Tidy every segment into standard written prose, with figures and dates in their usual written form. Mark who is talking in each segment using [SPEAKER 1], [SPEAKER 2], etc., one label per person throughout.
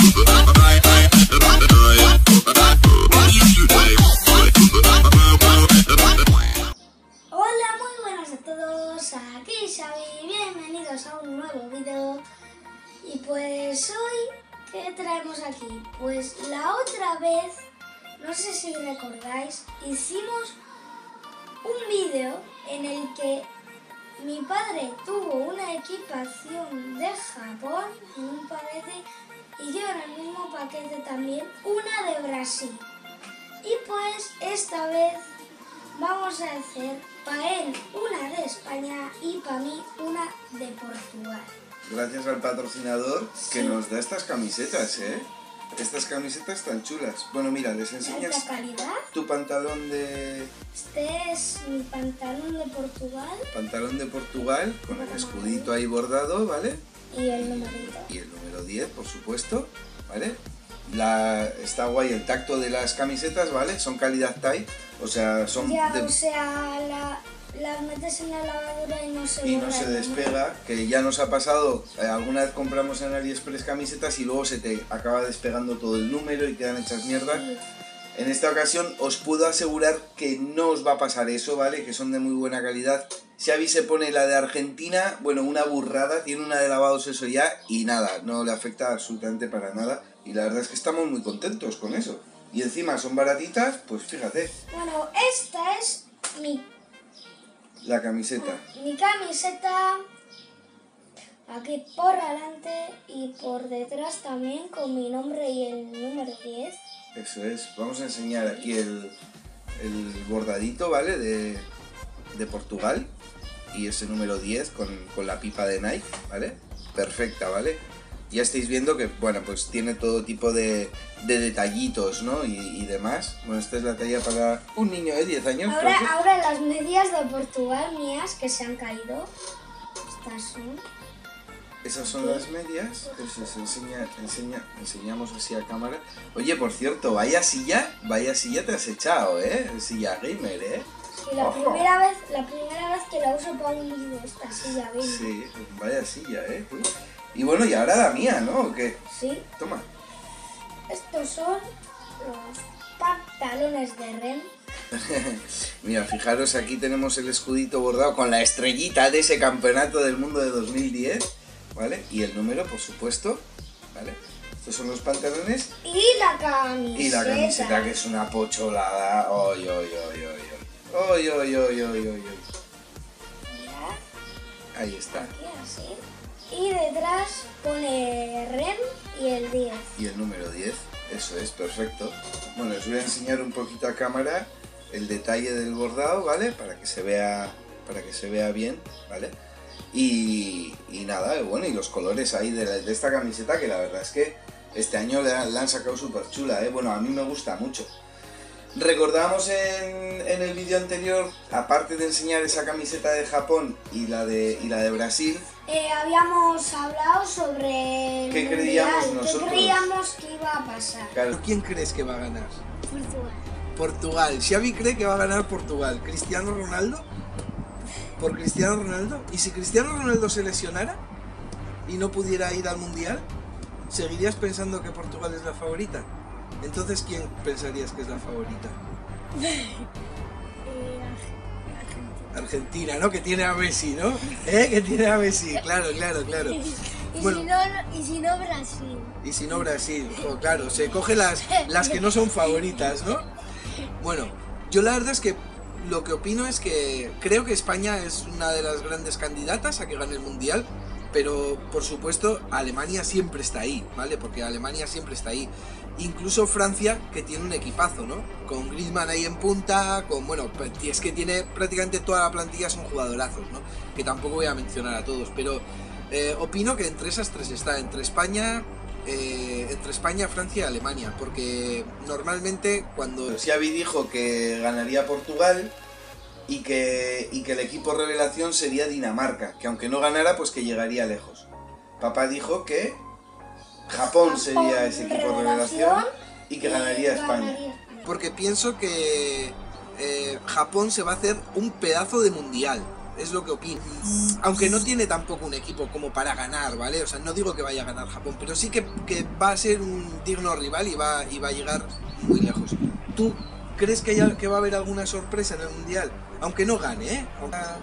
[SPEAKER 1] Hola, muy buenas a todos, aquí Xavi, bienvenidos a un nuevo vídeo. Y pues hoy, ¿qué traemos aquí? Pues la otra vez, no sé si recordáis, hicimos un vídeo en el que mi padre tuvo una equipación de Japón, en un paquete, y yo en el mismo paquete también, una de Brasil. Y pues esta vez vamos a hacer para él una de España y para mí una de Portugal.
[SPEAKER 2] Gracias al patrocinador que nos da estas camisetas, ¿eh? Estas camisetas tan chulas. Bueno, mira, les enseñas
[SPEAKER 1] ¿De calidad?
[SPEAKER 2] tu pantalón de...
[SPEAKER 1] Este es mi pantalón de Portugal.
[SPEAKER 2] Pantalón de Portugal, con el escudito ahí bordado, ¿vale?
[SPEAKER 1] Y el numerito.
[SPEAKER 2] Y el número 10, por supuesto, ¿vale? Está guay el tacto de las camisetas, ¿vale? Son calidad Thai, o sea, son...
[SPEAKER 1] Ya, o sea, las metes en la lavadora y no se
[SPEAKER 2] y
[SPEAKER 1] borra
[SPEAKER 2] no se
[SPEAKER 1] el
[SPEAKER 2] despega, que ya nos ha pasado, alguna vez compramos en AliExpress camisetas y luego se te acaba despegando todo el número y quedan hechas mierda.
[SPEAKER 1] Sí.
[SPEAKER 2] En esta ocasión os puedo asegurar que no os va a pasar eso, ¿vale? Que son de muy buena calidad. Xavi se pone la de Argentina, bueno, una burrada, tiene una de lavados eso ya y nada, no le afecta absolutamente para nada. Y la verdad es que estamos muy contentos con eso. Y encima son baratitas, pues fíjate.
[SPEAKER 1] Bueno, esta es
[SPEAKER 2] La camiseta.
[SPEAKER 1] mi camiseta, aquí por adelante y por detrás también con mi nombre y el número 10.
[SPEAKER 2] Eso es. Vamos a enseñar aquí el bordadito, ¿vale? De Portugal. Y ese número 10 con la pipa de Nike, ¿vale? Perfecta, ¿vale? Ya estáis viendo que, bueno, pues tiene todo tipo de detallitos, ¿no? Y demás. Bueno, esta es la talla para un niño de 10 años.
[SPEAKER 1] Ahora las medias de Portugal mías que se han caído. Estas son.
[SPEAKER 2] Esas son las medias. Enseñamos así a cámara. Oye, por cierto, vaya silla te has echado, ¿eh? Silla gamer, ¿eh?
[SPEAKER 1] Sí, la primera vez que la uso para un vídeo esta silla gamer.
[SPEAKER 2] Sí, vaya silla, ¿eh? Y bueno, y ahora la mía, ¿no? ¿O qué?
[SPEAKER 1] Sí.
[SPEAKER 2] Toma.
[SPEAKER 1] Estos son los pantalones de Ren.
[SPEAKER 2] Mira, fijaros, aquí tenemos el escudito bordado con la estrellita de ese campeonato del mundo de 2010, ¿vale? Y el número, por supuesto, ¿vale? Estos son los pantalones.
[SPEAKER 1] Y la camiseta.
[SPEAKER 2] Y la camiseta, que es una pocholada. ¡Oy, oy, oy, oy! ¡Oy, oy, oy, oy, oy!
[SPEAKER 1] Mirad.
[SPEAKER 2] Ahí está.
[SPEAKER 1] Aquí así. Y detrás pone Ren y el 10.
[SPEAKER 2] Y el número 10, eso es, perfecto. Bueno, os voy a enseñar un poquito a cámara el detalle del bordado, ¿vale? Para que se vea bien, ¿vale? Y nada, bueno, y los colores ahí de esta camiseta, que la verdad es que este año la han sacado súper chula, ¿eh? Bueno, a mí me gusta mucho. Recordábamos en el vídeo anterior, aparte de enseñar esa camiseta de Japón y la de Brasil,
[SPEAKER 1] habíamos hablado sobre el
[SPEAKER 2] ¿qué creíamos
[SPEAKER 1] mundial,
[SPEAKER 2] nosotros?
[SPEAKER 1] ¿Qué creíamos que iba a pasar?
[SPEAKER 2] Claro. ¿Quién crees que va a ganar?
[SPEAKER 1] Portugal.
[SPEAKER 2] Portugal. Xavi cree que va a ganar Portugal. ¿Cristiano Ronaldo? ¿Por Cristiano Ronaldo? ¿Y si Cristiano Ronaldo se lesionara y no pudiera ir al mundial, seguirías pensando que Portugal es la favorita? Entonces, ¿quién pensarías que es la favorita? Argentina, ¿no? Que tiene a Messi, ¿no? Que tiene a Messi, claro. Bueno,
[SPEAKER 1] y si no Brasil.
[SPEAKER 2] y si no Brasil, claro, se coge las que no son favoritas, ¿no? Bueno, yo la verdad es que lo que opino es que creo que España es una de las grandes candidatas a que gane el Mundial, pero por supuesto Alemania siempre está ahí, ¿vale? Porque Alemania siempre está ahí. Incluso Francia, que tiene un equipazo, ¿no? Con Griezmann ahí en punta, bueno, es que tiene prácticamente toda la plantilla, son jugadorazos, ¿no? Que tampoco voy a mencionar a todos, pero opino que entre esas tres está, entre España, Francia y Alemania, porque normalmente cuando Xavi dijo que ganaría Portugal y que el equipo revelación sería Dinamarca, que aunque no ganara, pues que llegaría lejos. Papá dijo que Japón sería ese equipo revelación y que ganaría España. Porque pienso que Japón se va a hacer un pedazo de mundial. es lo que opino. Aunque no tiene tampoco un equipo como para ganar, ¿vale? O sea, no digo que vaya a ganar Japón, pero sí que va a ser un digno rival y va a llegar muy lejos. ¿Tú crees que va a haber alguna sorpresa en el Mundial? Aunque no gane, ¿eh?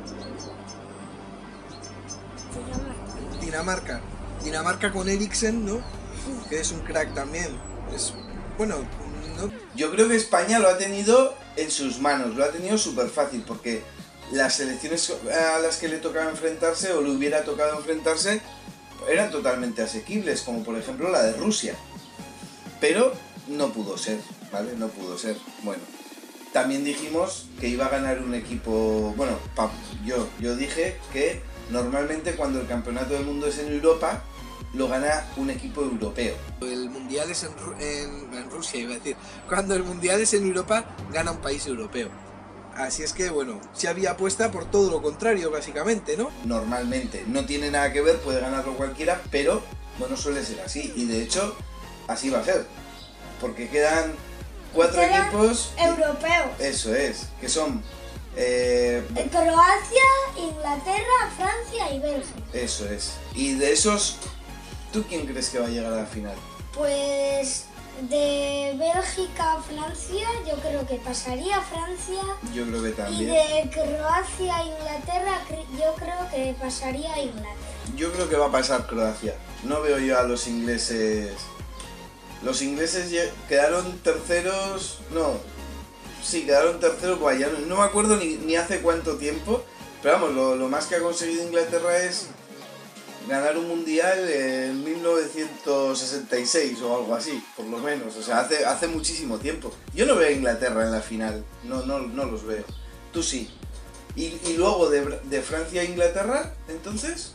[SPEAKER 2] Dinamarca con Eriksen, ¿no? Que es un crack también. Bueno, no.
[SPEAKER 3] Yo creo que España lo ha tenido en sus manos, lo ha tenido súper fácil, porque las selecciones a las que le tocaba enfrentarse o le hubiera tocado enfrentarse eran totalmente asequibles, como por ejemplo la de Rusia. Pero no pudo ser, ¿vale? No pudo ser. Bueno, también dijimos que iba a ganar un equipo... Bueno, yo dije que normalmente cuando el campeonato del mundo es en Europa, lo gana un equipo europeo.
[SPEAKER 2] El mundial es en Rusia, iba a decir. Cuando el mundial es en Europa, gana un país europeo. Así es que, bueno, se había apuesta por todo lo contrario, básicamente, ¿no?
[SPEAKER 3] Normalmente, no tiene nada que ver, puede ganarlo cualquiera, pero bueno, suele ser así. Y de hecho, así va a ser. Porque quedan 4 equipos
[SPEAKER 1] europeos.
[SPEAKER 3] Eso es, que son...
[SPEAKER 1] Croacia, Inglaterra, Francia y Bélgica.
[SPEAKER 3] Eso es. Y de esos, ¿tú quién crees que va a llegar a la final?
[SPEAKER 1] Pues de Bélgica a Francia, yo creo que pasaría Francia.
[SPEAKER 3] Yo creo que también.
[SPEAKER 1] Y de Croacia a Inglaterra, yo creo que pasaría Inglaterra.
[SPEAKER 3] Yo creo que va a pasar Croacia. No veo yo a los ingleses... Los ingleses quedaron terceros... No, sí, quedaron terceros, pues ya no me acuerdo ni hace cuánto tiempo. Pero vamos, lo más que ha conseguido Inglaterra es ganar un mundial en 1966 o algo así, por lo menos. O sea, hace muchísimo tiempo. Yo no veo a Inglaterra en la final, no los veo. Tú sí. Y luego de Francia a Inglaterra, entonces...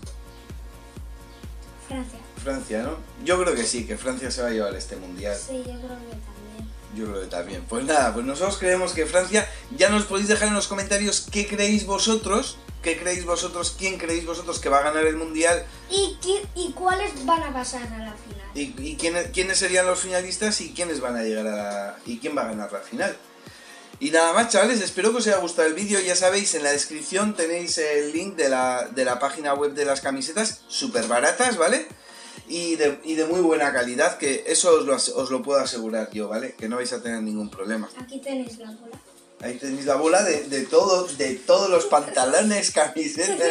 [SPEAKER 3] Francia, ¿no? Yo creo que sí, que Francia se va a llevar este mundial.
[SPEAKER 1] Sí, yo creo que también.
[SPEAKER 3] Yo creo que también. Pues nada, pues nosotros creemos que Francia... Ya nos podéis dejar en los comentarios qué creéis vosotros, quién creéis vosotros que va a ganar el mundial.
[SPEAKER 1] Y cuáles van a pasar a la final.
[SPEAKER 3] Y quiénes serían los finalistas y quiénes van a llegar y quién va a ganar la final. Y nada más, chavales, espero que os haya gustado el vídeo. Ya sabéis, en la descripción tenéis el link de la página web de las camisetas, súper baratas, ¿vale? Y de muy buena calidad, que eso os lo puedo asegurar yo, ¿vale? Que no vais a tener ningún problema.
[SPEAKER 1] Aquí tenéis la bola.
[SPEAKER 3] Ahí tenéis la bola de todos los pantalones, camisetas.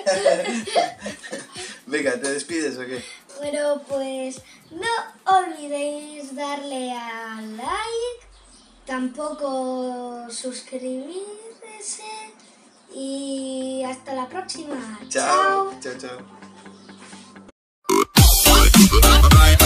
[SPEAKER 3] Venga, ¿te despides o qué?
[SPEAKER 1] Bueno, pues no olvidéis darle a like, tampoco suscribirse y hasta la próxima.
[SPEAKER 3] Chao. Chao.
[SPEAKER 4] Bye.